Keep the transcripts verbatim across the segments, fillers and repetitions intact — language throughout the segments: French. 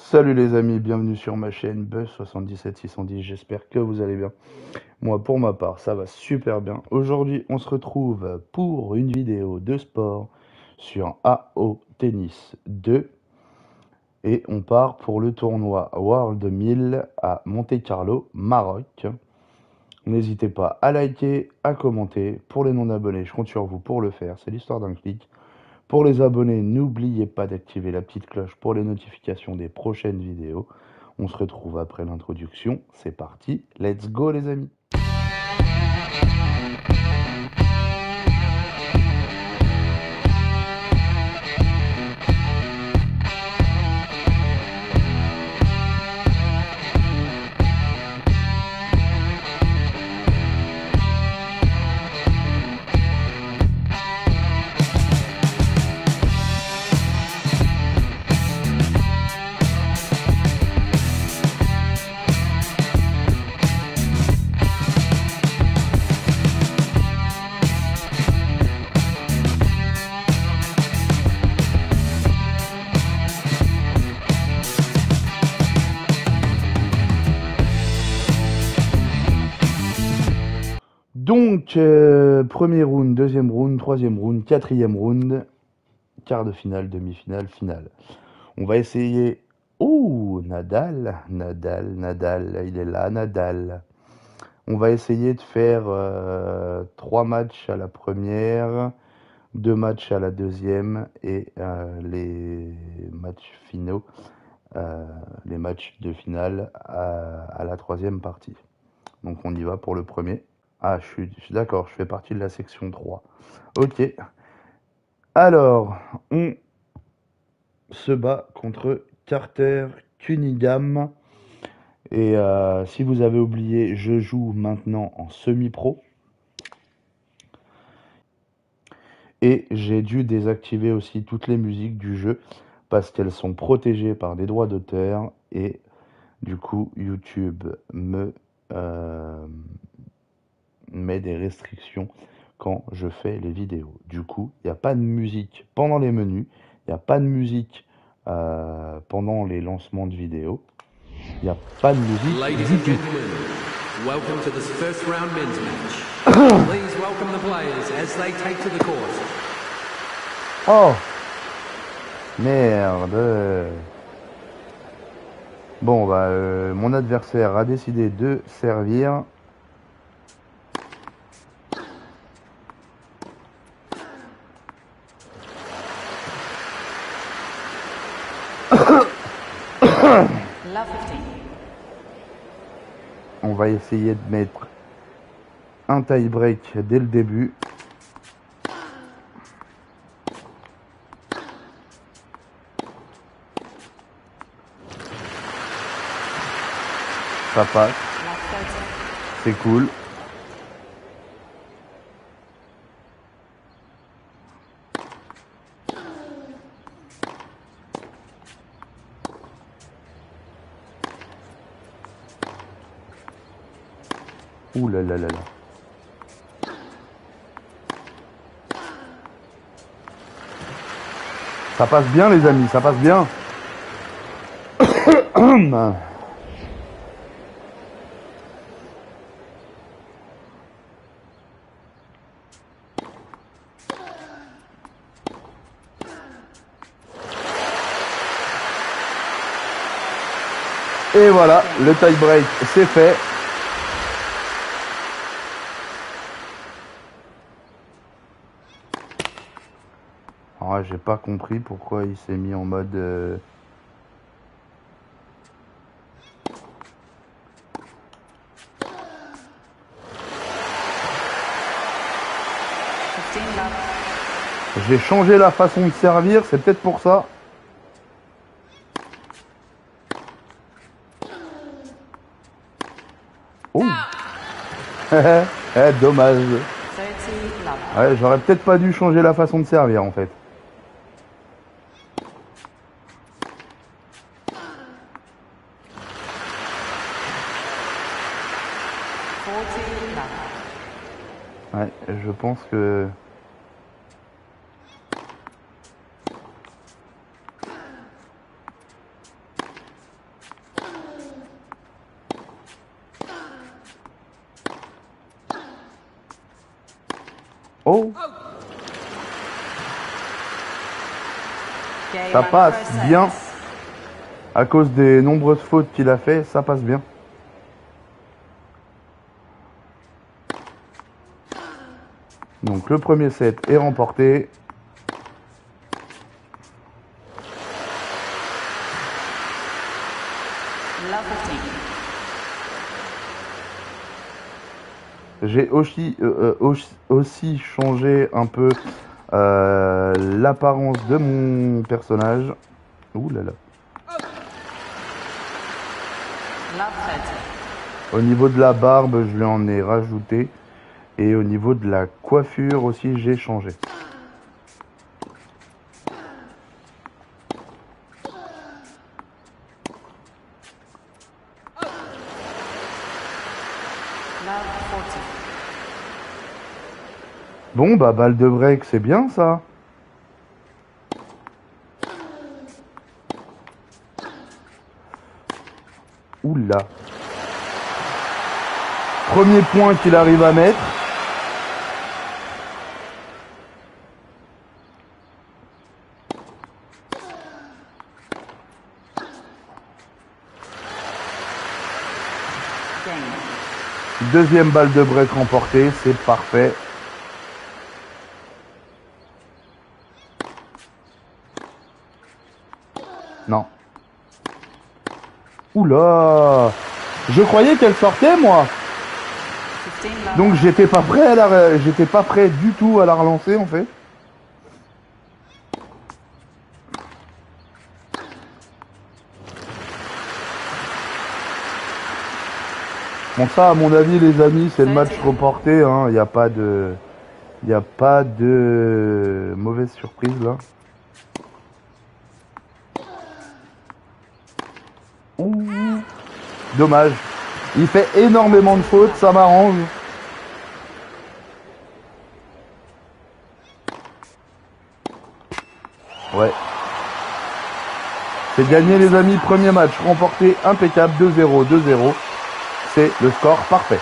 Salut les amis, bienvenue sur ma chaîne Buzz soixante dix sept six cent dix, j'espère que vous allez bien. Moi pour ma part ça va super bien. Aujourd'hui on se retrouve pour une vidéo de sport sur A O Tennis deux et on part pour le tournoi World mille à Monte-Carlo, Maroc. N'hésitez pas à liker, à commenter. Pour les non-abonnés, je compte sur vous pour le faire, c'est l'histoire d'un clic. Pour les abonnés, n'oubliez pas d'activer la petite cloche pour les notifications des prochaines vidéos. On se retrouve après l'introduction. C'est parti, let's go les amis. Donc, euh, premier round, deuxième round, troisième round, quatrième round, quart de finale, demi-finale, finale. On va essayer... Oh, Nadal, Nadal, Nadal, il est là, Nadal. On va essayer de faire euh, trois matchs à la première, deux matchs à la deuxième et euh, les matchs finaux, euh, les matchs de finale à, à la troisième partie. Donc on y va pour le premier. Ah, je suis, je suis d'accord, je fais partie de la section trois. Ok. Alors, on se bat contre Carter Cunningham. Et euh, si vous avez oublié, je joue maintenant en semi-pro. Et j'ai dû désactiver aussi toutes les musiques du jeu parce qu'elles sont protégées par des droits d'auteur. Et du coup, YouTube me euh, met des restrictions quand je fais les vidéos. Du coup, il n'y a pas de musique pendant les menus, il n'y a pas de musique euh, pendant les lancements de vidéos, il n'y a pas de musique Ladies du and tout. gentlemen, welcome to this first round men's match. Please welcome the players as they take to the court. Oh merde. Bon bah euh, mon adversaire a décidé de servir. On va essayer de mettre un tie break dès le début. Ça passe. C'est cool. Ouh là là là là. Ça passe bien les amis, ça passe bien. Et voilà, le tie break c'est fait. Ah, j'ai pas compris pourquoi il s'est mis en mode euh... J'ai changé la façon de servir, c'est peut-être pour ça. Oh. Eh, dommage. Ouais, j'aurais peut-être pas dû changer la façon de servir en fait. Ouais, je pense que... Oh, Game ça on passe process. bien. À cause des nombreuses fautes qu'il a fait, ça passe bien. Donc le premier set est remporté. Love fifteen. J'ai aussi, euh, aussi, aussi changé un peu euh, l'apparence de mon personnage. Ouh là là. Love thirty. Au niveau de la barbe, je lui en ai rajouté. Et au niveau de la coiffure aussi, j'ai changé. Love forty. Bon, bah, balle de break, c'est bien ça. Oula. Premier point qu'il arrive à mettre. Game. Deuxième balle de break remportée, c'est parfait. Non. Oula. Je croyais qu'elle sortait, moi. fifteen love. Donc j'étais pas prêt à la, j'étais pas prêt du tout à la relancer en fait. Bon ça à mon avis les amis c'est le match reporté, hein. Il n'y a pas de, il y a pas de mauvaise surprise là. Ouh. Dommage. Il fait énormément de fautes, ça m'arrange. Ouais. C'est gagné les amis, premier match remporté, impeccable, deux zéro, deux zéro. C'est le score parfait.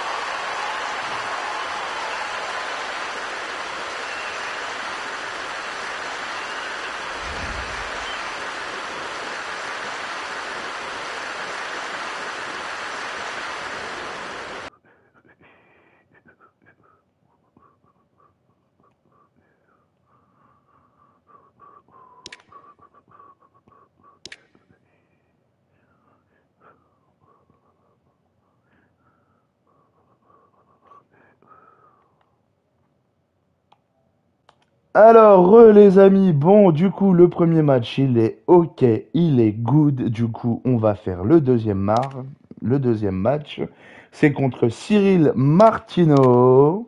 Alors, re, les amis, bon, du coup, le premier match, il est ok, il est good. Du coup, on va faire le deuxième, mar... le deuxième match. C'est contre Cyril Martineau.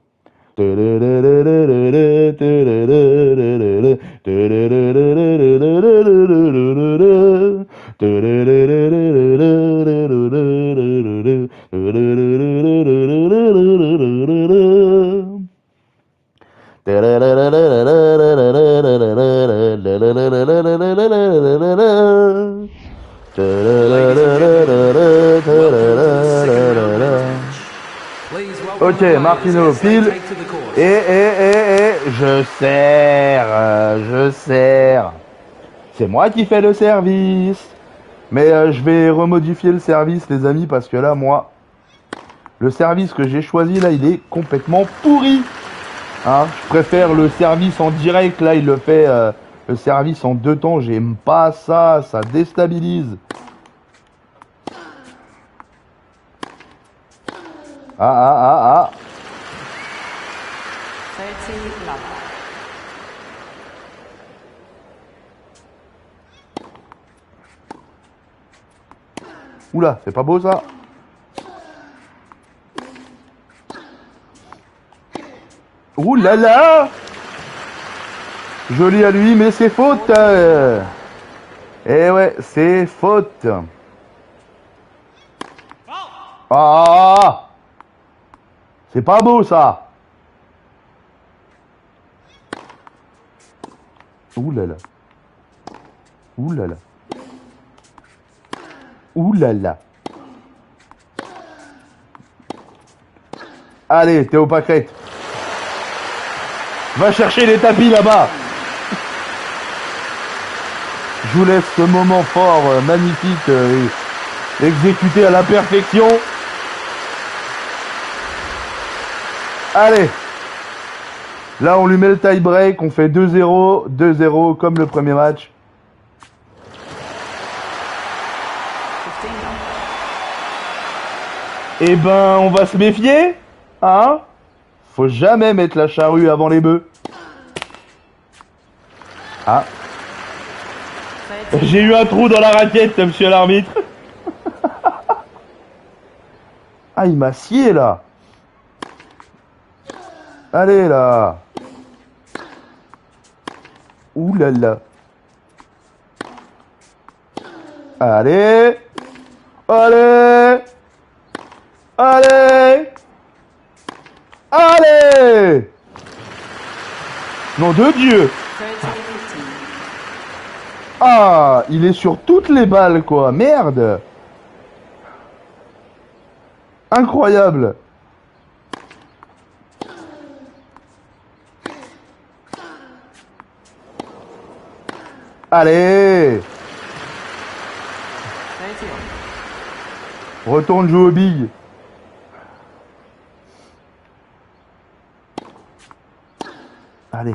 Ok, Martino pile. Et, et, et, et, je sers, euh, je sers. C'est moi qui fais le service. Mais euh, je vais remodifier le service, les amis, parce que là, moi, le service que j'ai choisi, là, il est complètement pourri. Hein, je préfère le service en direct, là, il le fait, euh, le service en deux temps. J'aime pas ça, ça déstabilise. Ah, ah, ah, ah. thirty love. Oula, c'est pas beau ça. Ouh là là. Joli à lui, mais c'est faute. Euh. Eh ouais, c'est faute. Ah, c'est pas beau ça. Ouh là là. Ouh là là. Ouh là là. Allez, Théo Pâquerette. Va chercher les tapis là-bas. Je vous laisse ce moment fort, euh, magnifique, euh, exécuté à la perfection. Allez. Là, on lui met le tie break. On fait deux zéro. deux zéro comme le premier match. fifteen love. Eh ben, on va se méfier. Hein? Faut jamais mettre la charrue avant les bœufs. Ah. thirteen. J'ai eu un trou dans la raquette, monsieur l'arbitre. Ah, il m'a scié, là. Allez, là. Ouh là là. Allez. Allez. Allez. Allez. Nom de Dieu. thirteen fifteen. Ah, il est sur toutes les balles, quoi. Merde. Incroyable. Allez. thirty all. Retourne jouer au big. Allez.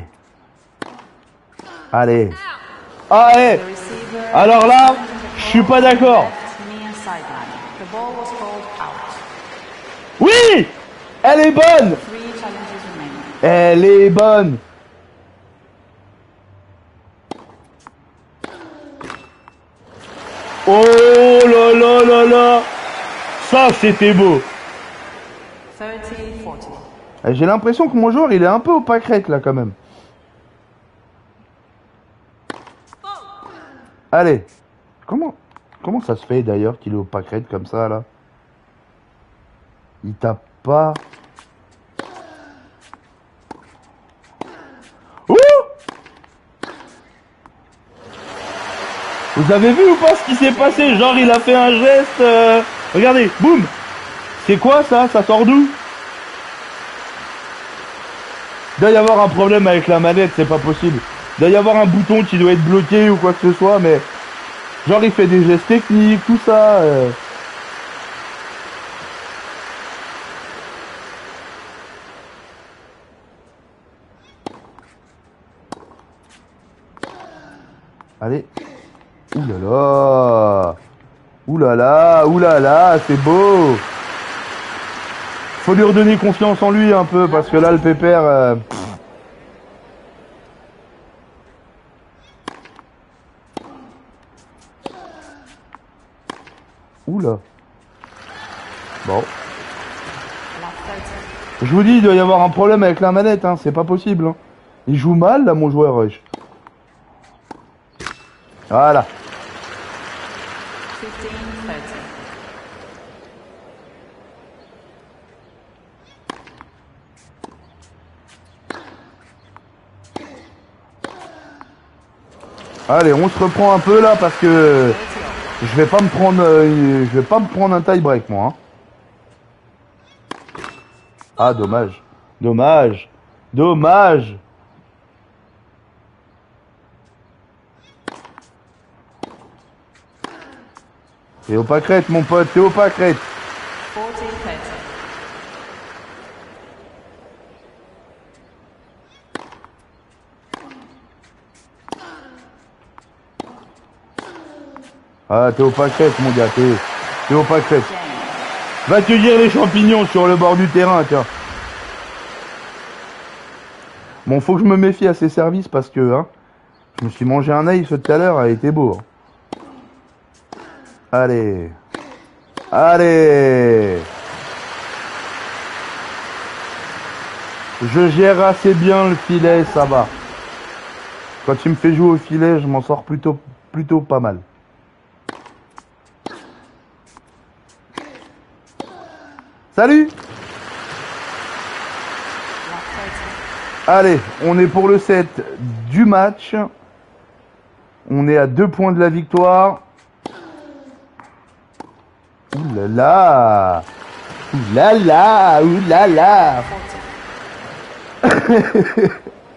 Allez. Allez. The receiver. Alors là, je suis pas d'accord. Left near sideline. The ball was called out. Oui. Elle est bonne. Three challenges remaining. Elle est bonne. Oh là là là là. Ça, c'était beau. thirty forty. Eh, j'ai l'impression que mon joueur, il est un peu au pâquerette, là, quand même. Allez. Comment, comment ça se fait, d'ailleurs, qu'il est au pâquerette comme ça, là? Il tape pas. Ouh! Vous avez vu ou pas ce qui s'est passé? Genre, il a fait un geste... euh, Regardez, boum! C'est quoi, ça? Ça sort d'où? Il doit y avoir un problème avec la manette, c'est pas possible. Il doit y avoir un bouton qui doit être bloqué ou quoi que ce soit, mais... Genre, il fait des gestes techniques, tout ça... euh. Allez. Ouh là là. Ouh là là, ouh là là, c'est beau. Faut lui redonner confiance en lui un peu, parce que là, le pépère... euh, pff. Ouh là. Bon. Left thirty. Je vous dis, il doit y avoir un problème avec la manette, hein, c'est pas possible. Hein. Il joue mal, là, mon joueur rush. Voilà. fifteen thirty. Allez, on se reprend un peu, là, parce que... thirty all. Je vais pas me prendre... euh, je vais pas me prendre un tie break, moi. Hein. Ah, dommage. Dommage. Dommage. T'es au pâquerette, mon pote, t'es au pâquerette. forty thirty. Ah, t'es au pâquerette, mon gars, t'es, t'es au pâquerette. Game. Va cueillir les champignons sur le bord du terrain, tiens. Bon, faut que je me méfie à ces services parce que, hein, je me suis mangé un œil tout à l'heure, elle était beau. Hein. Allez. Allez. Je gère assez bien le filet, ça va. Quand tu me fais jouer au filet, je m'en sors plutôt, plutôt pas mal. Salut! Left thirty. Allez, on est pour le set du match. On est à deux points de la victoire. Ouh là là! Ouh là là! Ouh là là! forty.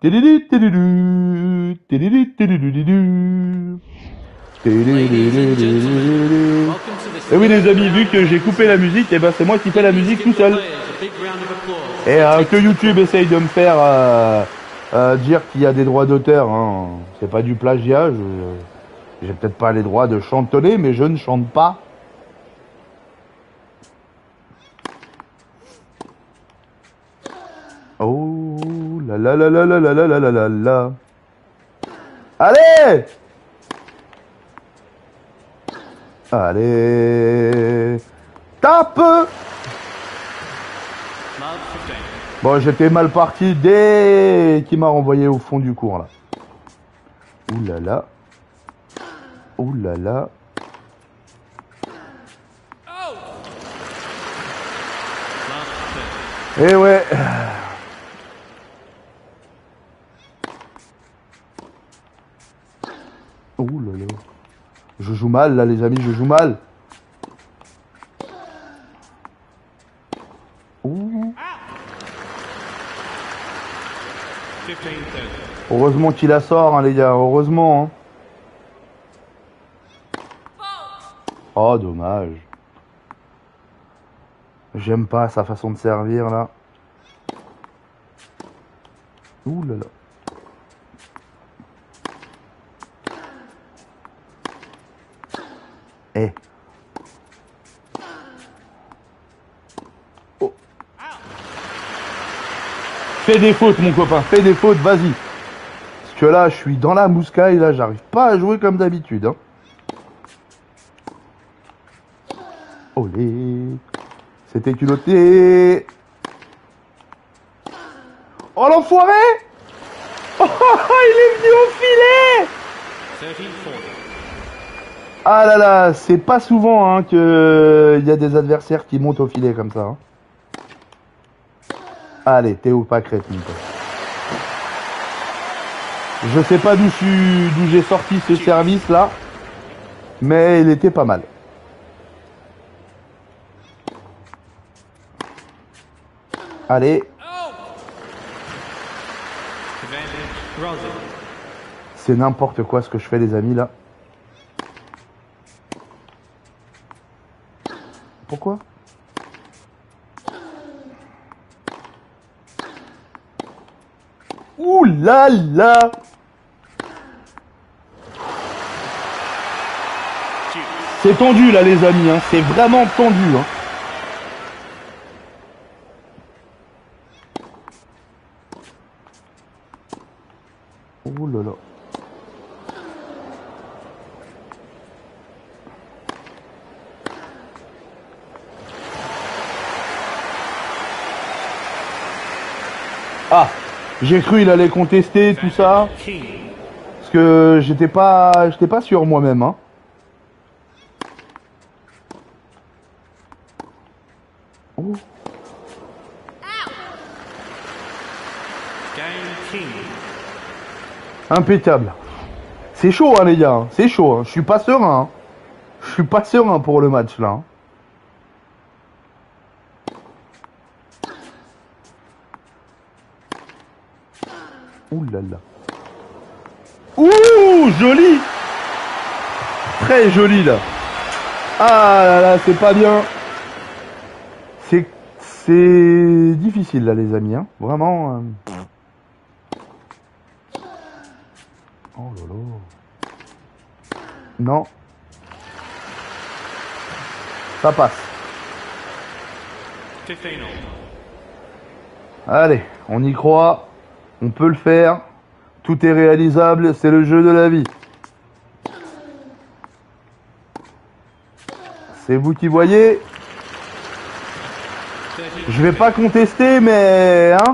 Tididu, tididu, tididu, tididu, tididu. Welcome to the Et oui les amis, vu que j'ai coupé la musique, et ben c'est moi qui fais la musique tout seul. Et euh, que YouTube essaye de me faire euh, euh, dire qu'il y a des droits d'auteur, hein. C'est pas du plagiat, je- j'ai peut-être pas les droits de chantonner, mais je ne chante pas. Oh la la la la la la la la la la la. Allez! Allez! Tape! Bon, j'étais mal parti dès qu'il m'a renvoyé au fond du cours, là. Ouh là là. Ouh là là. Eh ouais. Ouh là là. Je joue mal, là, les amis, je joue mal. Ouh. Heureusement qu'il la sort, hein, les gars, heureusement. Hein. Oh, dommage. J'aime pas sa façon de servir, là. Ouh là là. Eh. Oh. Fais des fautes, mon copain, fais des fautes, vas-y. Parce que là, je suis dans la mouscaille, là, j'arrive pas à jouer comme d'habitude. Hein. Olé. C'était culotté. Oh, l'enfoiré. Oh, il est venu au filet. Ah là là, c'est pas souvent hein, que il y a des adversaires qui montent au filet comme ça. Hein. Allez, t'es ou pas crétin. Toi. Je sais pas d'où d'où j'ai sorti ce service là, mais il était pas mal. Allez. Rosie. C'est n'importe quoi ce que je fais, les amis, là. Pourquoi? Ouh là là! C'est tendu là les amis, hein. C'est vraiment tendu. Hein. Ouh là là. Ah, j'ai cru il allait contester tout ça. Parce que j'étais pas j'étais pas sûr moi-même, hein. Oh. Impeccable. C'est chaud hein les gars, hein. C'est chaud, hein. Je suis pas serein. Hein. Je suis pas serein pour le match là. Hein. Ouh là là. Ouh, joli. Très joli là. Ah là là, c'est pas bien. C'est c'est difficile là les amis, hein. Vraiment. Euh... Oh là là. Non. Ça passe. Allez, on y croit. On peut le faire. Tout est réalisable. C'est le jeu de la vie. C'est vous qui voyez. Je vais pas contester, mais... Hein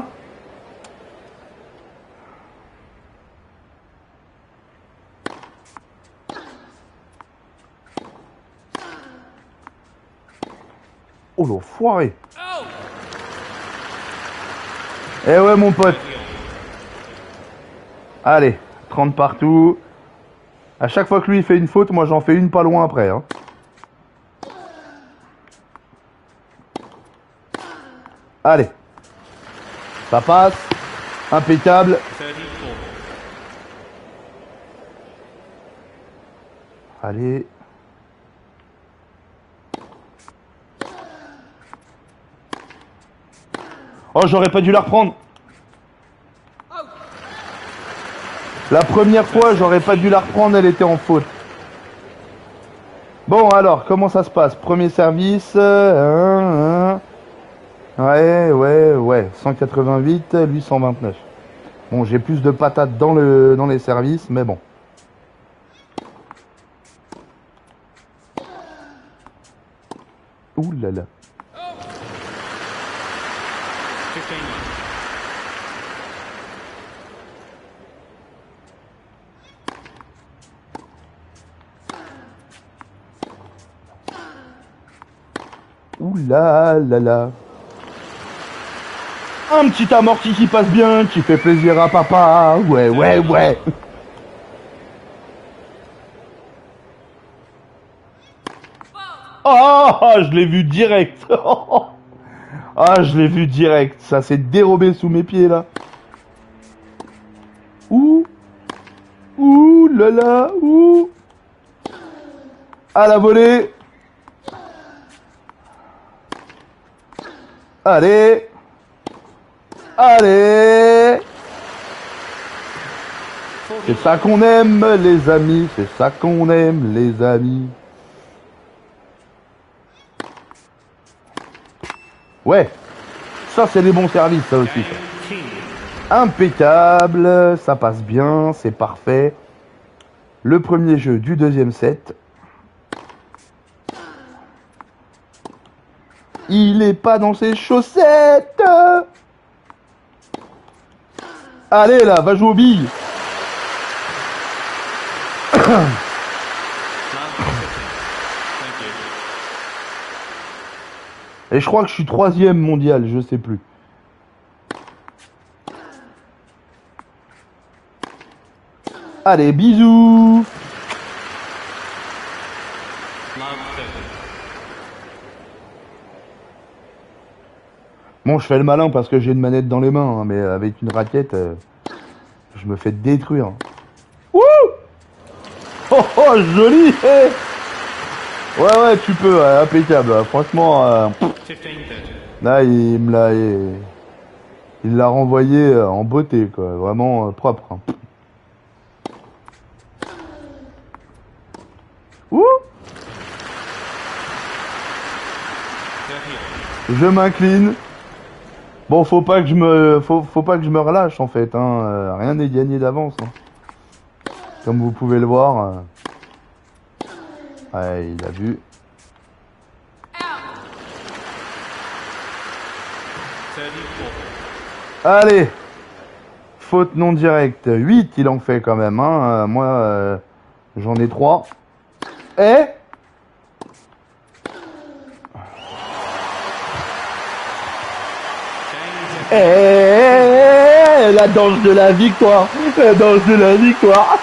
oh l'enfoiré. Eh ouais mon pote. Allez, trente partout. À chaque fois que lui il fait une faute, moi j'en fais une pas loin après. Hein. Allez. Ça passe. Impeccable. Allez. Oh, j'aurais pas dû la reprendre. La première fois, j'aurais pas dû la reprendre, elle était en faute. Bon, alors, comment ça se passe? Premier service. Euh, hein, hein. Ouais, ouais, ouais. cent quatre-vingt-huit, lui cent vingt-neuf. Bon, j'ai plus de patates dans, le, dans les services, mais bon. Ouh là là. Ouh là là là. Un petit amorti qui passe bien, qui fait plaisir à papa. Ouais, ouais, ouais. Oh, je l'ai vu direct. Ah, je l'ai vu direct. Ça s'est dérobé sous mes pieds là. Ouh. Ouh là là. Ouh. À la volée. Allez. Allez. C'est ça qu'on aime les amis. C'est ça qu'on aime les amis. Ouais. Ça c'est des bons services ça aussi. Impeccable. Ça passe bien. C'est parfait. Le premier jeu du deuxième set. Il est pas dans ses chaussettes. Allez là, va jouer aux billes. Et je crois que je suis troisième mondial, je sais plus. Allez, bisous. Bon, je fais le malin parce que j'ai une manette dans les mains, hein, mais avec une raquette, euh, Je me fais détruire. Wouh! Oh, oh, joli! eh. Ouais, ouais, tu peux, ouais, impeccable. Franchement, euh, là, il me l'a, il, il l'a renvoyé euh, en beauté, quoi. Vraiment euh, propre. hein. Ouh! Je m'incline. Bon, faut pas que je me, faut, faut pas que je me relâche en fait. Hein. euh, rien n'est gagné d'avance. hein. Comme vous pouvez le voir. euh, Ouais, il a vu. Allez, faute non directe. huit, il en fait quand même. Hein. Euh, moi, euh, j'en ai trois. Et Et la danse de la victoire. La danse de la victoire.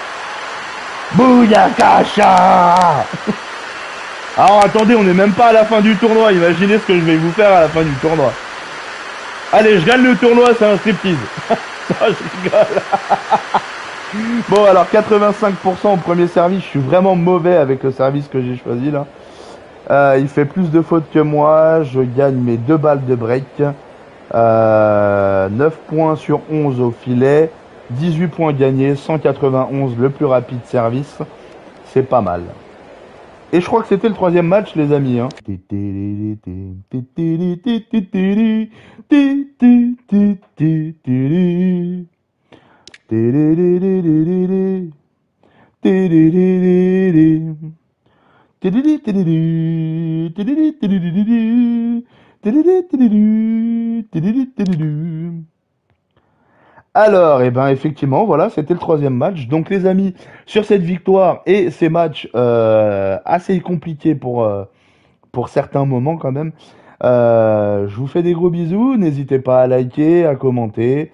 Bouyakasha. Alors attendez, on n'est même pas à la fin du tournoi. Imaginez ce que je vais vous faire à la fin du tournoi. Allez, je gagne le tournoi, c'est un striptease. Non, je rigole. Bon, alors quatre-vingt-cinq pour cent au premier service. Je suis vraiment mauvais avec le service que j'ai choisi là. Euh, il fait plus de fautes que moi. Je gagne mes deux balles de break. Euh, neuf points sur onze au filet. dix-huit points gagnés. cent quatre-vingt-onze le plus rapide service. C'est pas mal. Et je crois que c'était le troisième match, les amis. Hein. Alors, eh ben effectivement, voilà, c'était le troisième match. Donc les amis, sur cette victoire et ces matchs euh, assez compliqués pour, euh, pour certains moments quand même, euh, je vous fais des gros bisous. N'hésitez pas à liker, à commenter.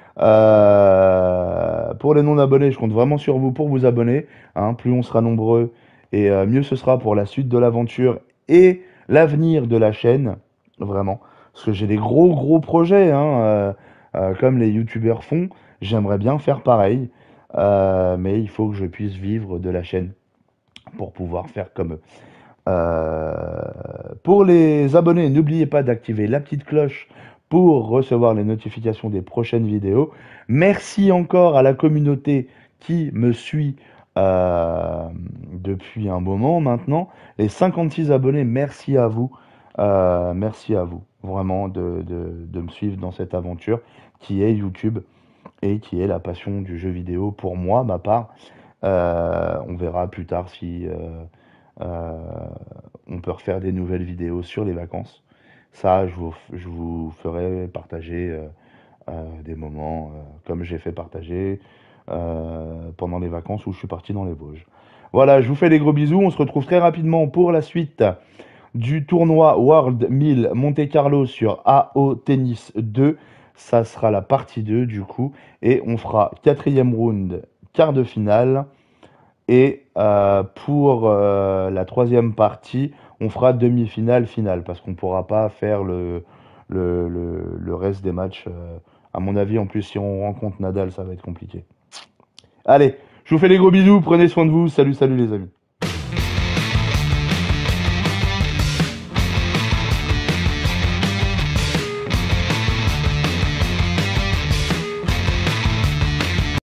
Euh, pour les non-abonnés, je compte vraiment sur vous pour vous abonner. Hein. Plus on sera nombreux et euh, mieux ce sera pour la suite de l'aventure et l'avenir de la chaîne. Vraiment. Parce que j'ai des gros gros projets, hein, euh, euh, comme les youtubeurs font. J'aimerais bien faire pareil. Euh, mais il faut que je puisse vivre de la chaîne pour pouvoir faire comme eux. Euh, pour les abonnés, n'oubliez pas d'activer la petite cloche pour recevoir les notifications des prochaines vidéos. Merci encore à la communauté qui me suit euh, depuis un moment maintenant. Les cinquante-six abonnés, merci à vous. Euh, merci à vous, vraiment, de, de, de me suivre dans cette aventure qui est YouTube et qui est la passion du jeu vidéo pour moi, ma part. Euh, on verra plus tard si... Euh, euh, on peut refaire des nouvelles vidéos sur les vacances. Ça, je vous, je vous ferai partager euh, euh, des moments euh, comme j'ai fait partager euh, pendant les vacances où je suis parti dans les Vosges. Voilà, je vous fais des gros bisous. On se retrouve très rapidement pour la suite du tournoi World mille Monte Carlo sur A O Tennis deux. Ça sera la partie deux du coup. Et on fera quatrième round, quart de finale. Et euh, pour euh, la troisième partie, on fera demi-finale, finale, parce qu'on ne pourra pas faire le, le, le, le reste des matchs. euh, à mon avis, en plus, si on rencontre Nadal, ça va être compliqué. Allez, je vous fais les gros bisous, prenez soin de vous, salut, salut les amis.